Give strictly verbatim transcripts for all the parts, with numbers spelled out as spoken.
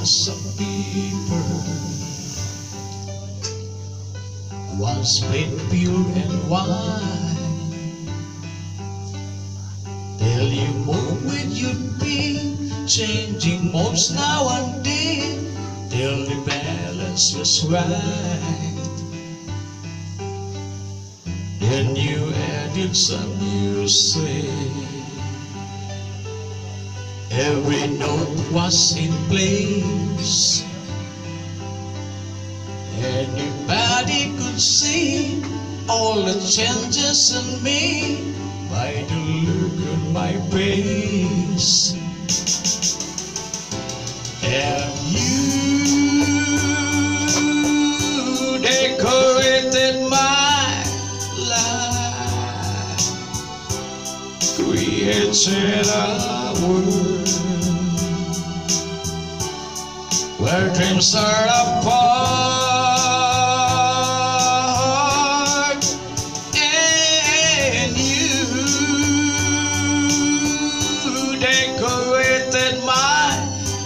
piece of paper was made pure and white. Till you move with your feet, changing modes now and then, till the balance was right. Then you added some music. Every note was in place. Anybody could see all the changes in me by the look on my face. And you decorated my life, created a world where dreams are apart, and you decorated my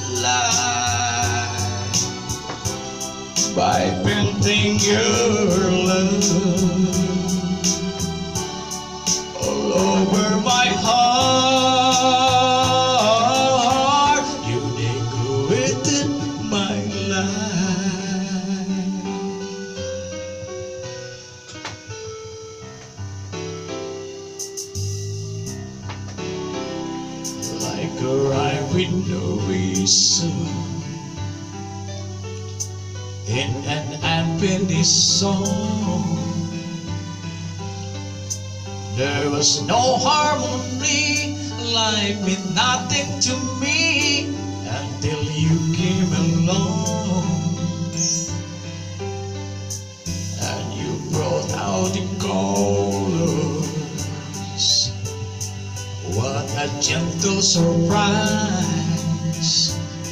life by painting your love all over my heart. You decorated my life. Like a rhyme with no reason in an unfinished song, there was no harmony. Life meant nothing to me until you came along, and you brought out the colors. What a gentle surprise.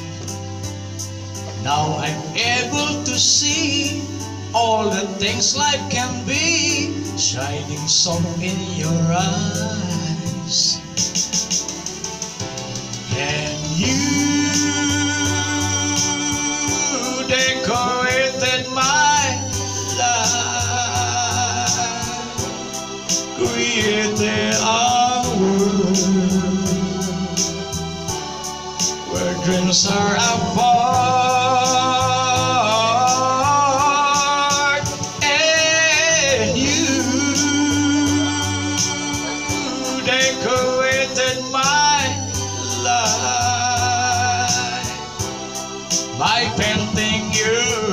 Now I'm able to see all the things life can be, shining so in your eyes. And you decorated my life, created a world where dreams are apart, and you decorated my life by painting you